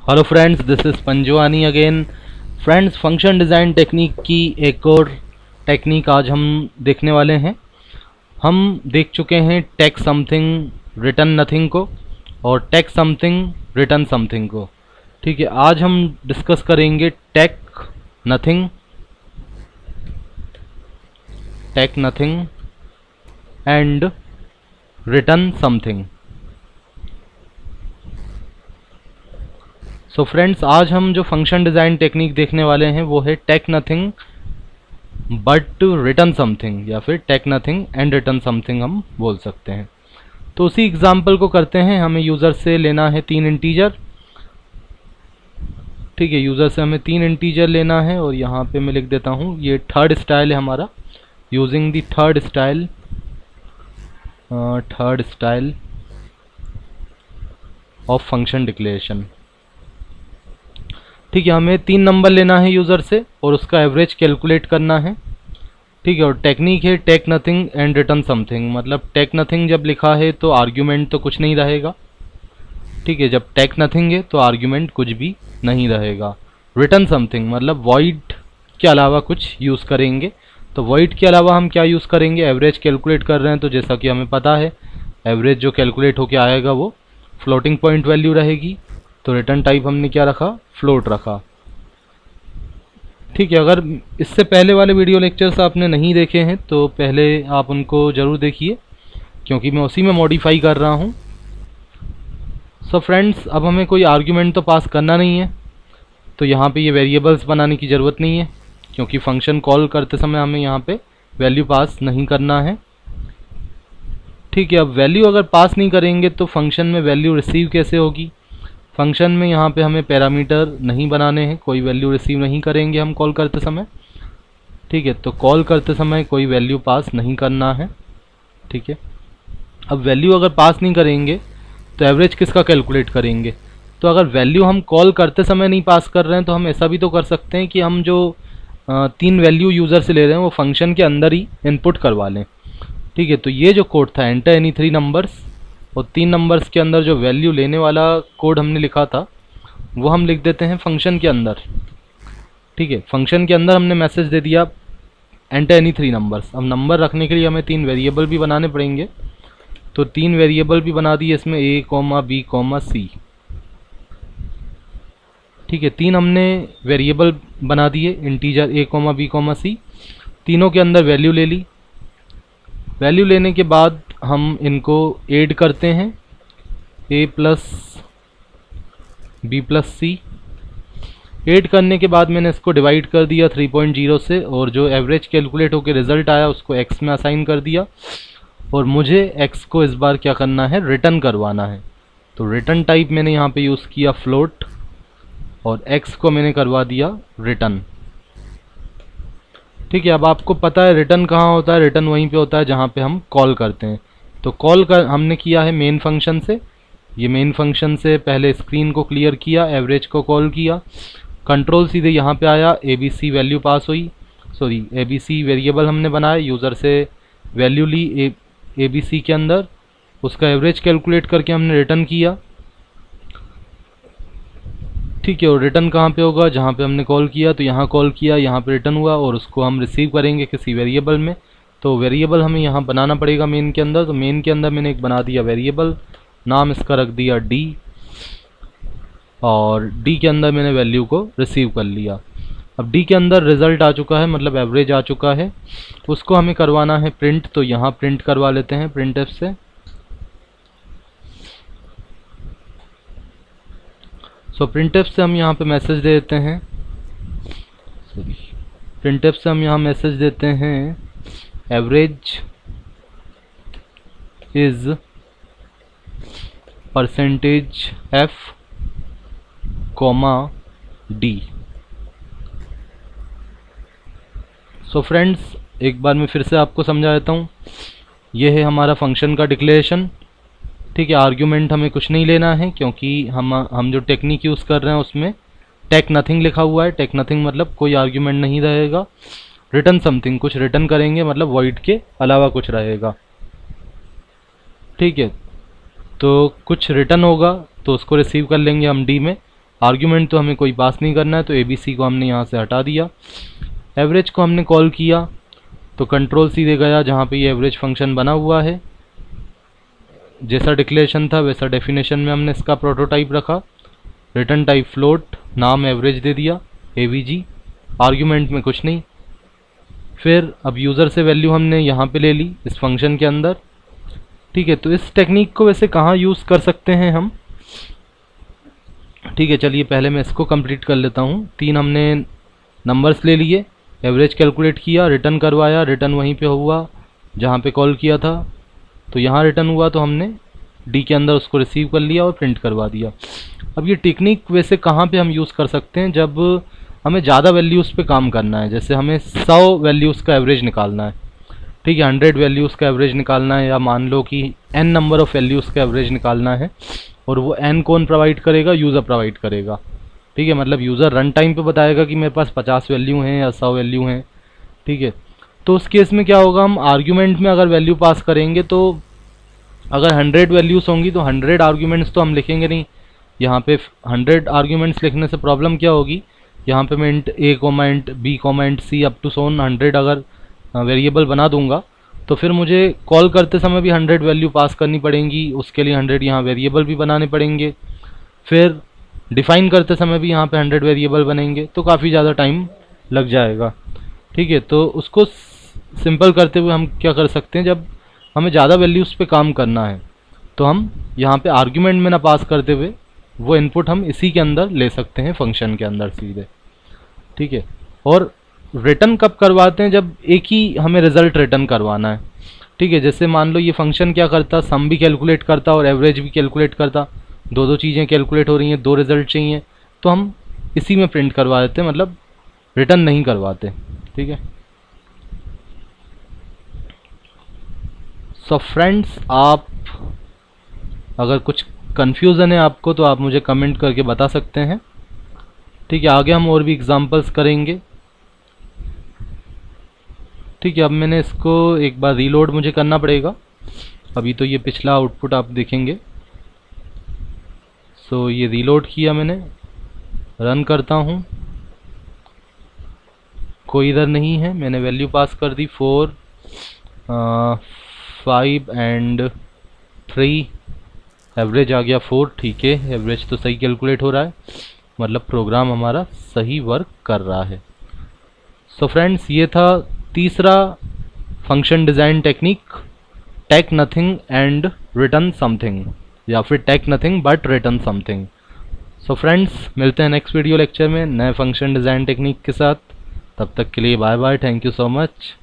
Hello friends, this is Panjwani again. Friends, function design technique की एक और टेक्निक आज हम देखने वाले हैं। हम देख चुके हैं टेक समथिंग रिटर्न नथिंग को और टेक समथिंग रिटर्न समथिंग को। ठीक है, आज हम डिस्कस करेंगे take nothing and return something. So friends, आज हम जो फंक्शन डिज़ाइन टेक्निक देखने वाले हैं वो है take nothing but return something, या फिर take nothing and return something हम बोल सकते हैं। तो उसी एग्जाम्पल को करते हैं। हमें यूज़र से लेना है 3 इंटीजर। ठीक है, यूज़र से हमें 3 इंटीजर लेना है और यहाँ पे मैं लिख देता हूँ ये थर्ड स्टाइल है हमारा, using the third style of function declaration. ठीक है, हमें 3 नंबर लेना है यूज़र से और उसका एवरेज कैलकुलेट करना है। ठीक है, और टेक्निक है take nothing and return something. मतलब टेक नथिंग जब लिखा है तो आर्ग्यूमेंट तो कुछ नहीं रहेगा। ठीक है, जब टेक नथिंग है तो आर्ग्यूमेंट कुछ भी नहीं रहेगा। रिटर्न समथिंग मतलब वॉइड के अलावा कुछ यूज़ करेंगे। तो वॉइड के अलावा हम क्या यूज़ करेंगे? एवरेज कैलकुलेट कर रहे हैं तो जैसा कि हमें पता है एवरेज जो कैलकुलेट होके आएगा वो फ्लोटिंग पॉइंट वैल्यू रहेगी। तो रिटर्न टाइप हमने क्या रखा? फ्लोट रखा। ठीक है, अगर इससे पहले वाले वीडियो लेक्चर्स आपने नहीं देखे हैं तो पहले आप उनको ज़रूर देखिए, क्योंकि मैं उसी में मॉडिफाई कर रहा हूँ। सो फ्रेंड्स, अब हमें कोई आर्ग्यूमेंट तो पास करना नहीं है, तो यहाँ पे ये वेरिएबल्स बनाने की ज़रूरत नहीं है, क्योंकि फंक्शन कॉल करते समय हमें यहाँ पे वैल्यू पास नहीं करना है। ठीक है, अब वैल्यू अगर पास नहीं करेंगे तो फंक्शन में वैल्यू रिसीव कैसे होगी? फंक्शन में यहाँ पे हमें पैरामीटर नहीं बनाने हैं, कोई वैल्यू रिसीव नहीं करेंगे हम कॉल करते समय। ठीक है, तो कॉल करते समय कोई वैल्यू पास नहीं करना है। ठीक है, अब वैल्यू अगर पास नहीं करेंगे तो एवरेज किसका कैलकुलेट करेंगे? तो अगर वैल्यू हम कॉल करते समय नहीं पास कर रहे हैं तो हम ऐसा भी तो कर सकते हैं कि हम जो 3 वैल्यू यूज़र से ले रहे हैं वो फंक्शन के अंदर ही इनपुट करवा लें। ठीक है, तो ये जो कोड था एंटर एनी 3 नंबर्स, और 3 नंबर्स के अंदर जो वैल्यू लेने वाला कोड हमने लिखा था वो हम लिख देते हैं फंक्शन के अंदर। ठीक है, फंक्शन के अंदर हमने मैसेज दे दिया एंटर एनी 3 नंबर्स। अब नंबर रखने के लिए हमें 3 वेरिएबल भी बनाने पड़ेंगे, तो 3 वेरिएबल भी बना दिए इसमें a, b, c। ठीक है, 3 हमने वेरिएबल बना दिए इंटीजर a, b, c। तीनों के अंदर वैल्यू ले ली। वैल्यू लेने के बाद हम इनको ऐड करते हैं a plus b plus c। Add करने के बाद मैंने इसको डिवाइड कर दिया 3.0 से, और जो एवरेज कैलकुलेट होकर रिजल्ट आया उसको x में असाइन कर दिया, और मुझे x को इस बार क्या करना है? रिटर्न करवाना है। तो रिटर्न टाइप मैंने यहाँ पे यूज़ किया फ्लोट, और x को मैंने करवा दिया रिटर्न। ठीक है, अब आपको पता है रिटर्न कहाँ होता है? रिटर्न वहीं पे होता है जहाँ पे हम कॉल करते हैं। तो कॉल कर हमने किया है मेन फंक्शन से। ये मेन फंक्शन से पहले स्क्रीन को क्लियर किया, एवरेज को कॉल किया, कंट्रोल सीधे यहाँ पे आया, ABC वैल्यू पास हुई, सॉरी ABC वेरिएबल हमने बनाया, यूज़र से वैल्यू ली ABC के अंदर, उसका एवरेज कैलकुलेट करके हमने रिटर्न किया। ठीक है, और रिटर्न कहाँ पे होगा? जहाँ पे हमने कॉल किया, तो यहाँ कॉल किया, यहाँ पे रिटर्न हुआ, और उसको हम रिसीव करेंगे किसी वेरिएबल में। तो वेरिएबल हमें यहाँ बनाना पड़ेगा मेन के अंदर। तो मेन के अंदर मैंने एक बना दिया वेरिएबल, नाम इसका रख दिया d, और d के अंदर मैंने वैल्यू को रिसीव कर लिया। अब d के अंदर रिज़ल्ट आ चुका है, मतलब एवरेज आ चुका है, उसको हमें करवाना है प्रिंट। तो यहाँ प्रिंट करवा लेते हैं printf से। सो printf से हम यहाँ पे मैसेज दे देते हैं, सॉरी printf से हम यहाँ मैसेज देते हैं average is %f, d। So friends, एक बार मैं फिर से आपको समझा देता हूँ। ये है हमारा फंक्शन का डिक्लेरेशन। ठीक है, आर्ग्यूमेंट हमें कुछ नहीं लेना है, क्योंकि हम जो टेक्निक यूज़ कर रहे हैं उसमें टेक नथिंग लिखा हुआ है। टेक नथिंग मतलब कोई आर्ग्यूमेंट नहीं रहेगा। रिटर्न समथिंग, कुछ रिटर्न करेंगे, मतलब वॉइड के अलावा कुछ रहेगा। ठीक है, तो कुछ रिटर्न होगा तो उसको रिसीव कर लेंगे हम डी में, आर्ग्यूमेंट तो हमें कोई पास नहीं करना है, तो ABC को हमने यहाँ से हटा दिया। एवरेज को हमने कॉल किया तो कंट्रोल सीधे गया जहाँ पे ये एवरेज फंक्शन बना हुआ है। जैसा डिक्लेरेशन था वैसा डेफिनेशन में हमने इसका प्रोटोटाइप रखा। रिटर्न टाइप फ्लोट, नाम एवरेज दे दिया AVG, आर्ग्यूमेंट में कुछ नहीं। फिर अब यूज़र से वैल्यू हमने यहाँ पे ले ली इस फंक्शन के अंदर। ठीक है, तो इस टेक्निक को वैसे कहाँ यूज़ कर सकते हैं हम? ठीक है, चलिए पहले मैं इसको कंप्लीट कर लेता हूँ। 3 हमने नंबर्स ले लिए, एवरेज कैलकुलेट किया, रिटर्न करवाया, रिटर्न वहीं पे हुआ जहाँ पे कॉल किया था, तो यहाँ रिटर्न हुआ तो हमने डी के अंदर उसको रिसीव कर लिया और प्रिंट करवा दिया। अब ये टेक्निक वैसे कहाँ पे हम यूज़ कर सकते हैं? जब हमें ज़्यादा वैल्यूज़ पे काम करना है, जैसे हमें 100 वैल्यूज़ का एवरेज निकालना है। ठीक है, 100 वैल्यूज़ का एवरेज निकालना है, या मान लो कि n नंबर ऑफ़ वैल्यूज़ का एवरेज निकालना है, और वो n कौन प्रोवाइड करेगा? यूज़र प्रोवाइड करेगा। ठीक है, मतलब यूज़र रन टाइम पे बताएगा कि मेरे पास 50 वैल्यू हैं या 100 वैल्यू हैं। ठीक है, तो उस केस में क्या होगा, हम आर्ग्यूमेंट में अगर वैल्यू पास करेंगे तो अगर 100 वैल्यूज़ होंगी तो 100 आर्ग्यूमेंट्स तो हम लिखेंगे नहीं। यहाँ पे 100 आर्ग्यूमेंट्स लिखने से प्रॉब्लम क्या होगी, यहाँ पे मैं int A, int B, int C up to सोन 100 अगर वेरिएबल बना दूंगा तो फिर मुझे कॉल करते समय भी 100 वैल्यू पास करनी पड़ेंगी। उसके लिए 100 यहाँ वेरिएबल भी बनाने पड़ेंगे, फिर डिफ़ाइन करते समय भी यहाँ पे 100 वेरिएबल बनेंगे, तो काफ़ी ज़्यादा टाइम लग जाएगा। ठीक है, तो उसको सिंपल करते हुए हम क्या कर सकते हैं, जब हमें ज़्यादा वैल्यूज़ पे काम करना है तो हम यहाँ पे आर्ग्यूमेंट में ना पास करते हुए वो इनपुट हम इसी के अंदर ले सकते हैं, फंक्शन के अंदर सीधे। ठीक है, और रिटर्न कब करवाते हैं? जब एक ही हमें रिज़ल्ट रिटर्न करवाना है। ठीक है, जैसे मान लो ये फंक्शन क्या करता, सम भी कैलकुलेट करता और एवरेज भी कैलकुलेट करता, दो चीज़ें कैलकुलेट हो रही हैं, 2 रिज़ल्ट चाहिए, तो हम इसी में प्रिंट करवा देते हैं, मतलब रिटर्न नहीं करवाते। ठीक है, सो फ्रेंड्स, आप अगर कुछ कन्फ्यूज़न है आपको तो आप मुझे कमेंट करके बता सकते हैं। ठीक है, आगे हम और भी एग्जांपल्स करेंगे। ठीक है, अब मैंने इसको एक बार रीलोड मुझे करना पड़ेगा, अभी तो ये पिछला आउटपुट आप देखेंगे। सो ये रीलोड किया मैंने, रन करता हूँ, कोई इधर नहीं है, मैंने वैल्यू पास कर दी 4, 5 एंड 3, एवरेज आ गया 4। ठीक है, एवरेज तो सही कैलकुलेट हो रहा है, मतलब प्रोग्राम हमारा सही वर्क कर रहा है। सो फ्रेंड्स, ये था तीसरा function design technique, take nothing and return something, या फिर take nothing but return something. So friends, मिलते हैं नेक्स्ट वीडियो लेक्चर में नए फंक्शन डिज़ाइन टेक्निक के साथ। तब तक के लिए bye bye, thank you so much.